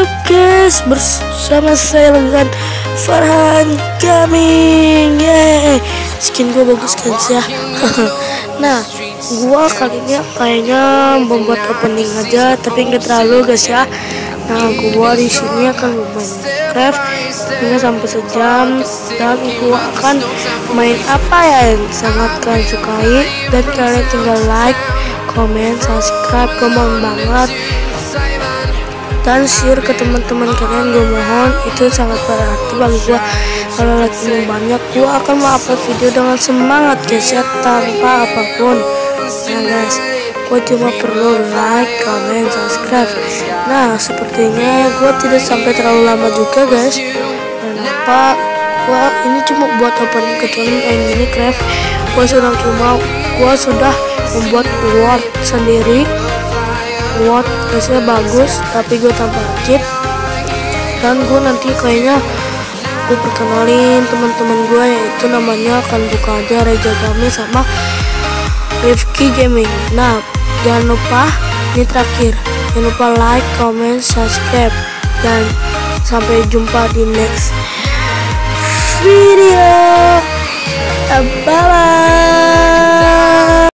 up guys, bersama saya dengan Farhan Gaming. Yeay, skin gue bagus kan ya. Nah, gua kali ini kayaknya membuat opening aja, tapi nggak terlalu guys ya. Nah, gua di sini akan bermain Minecraft hingga sampai sejam, dan gua akan main apa ya yang sangat kalian sukai, dan kalian tinggal like, comment, subscribe, komen banget, dan share ke teman-teman kalian. Gue mohon, itu sangat berarti bagi gue. Kalau like banyak, gue akan upload video dengan semangat guys ya, tanpa apapun. Nah guys, gue cuma perlu like, comment, subscribe. Nah, sepertinya gue tidak sampai terlalu lama juga guys. Kenapa? Gue ini cuma buat opening, kecuali main Minecraft. Gue sudah membuat word sendiri. Word hasilnya bagus, tapi gue tambah cheat. Dan gue nanti kayaknya gue perkenalin teman-teman gue, yaitu namanya akan buka aja Reja Gaming sama Rifki Gaming. Nah, jangan lupa, ini terakhir, jangan lupa like, comment, subscribe, dan sampai jumpa di next video. Bye bye.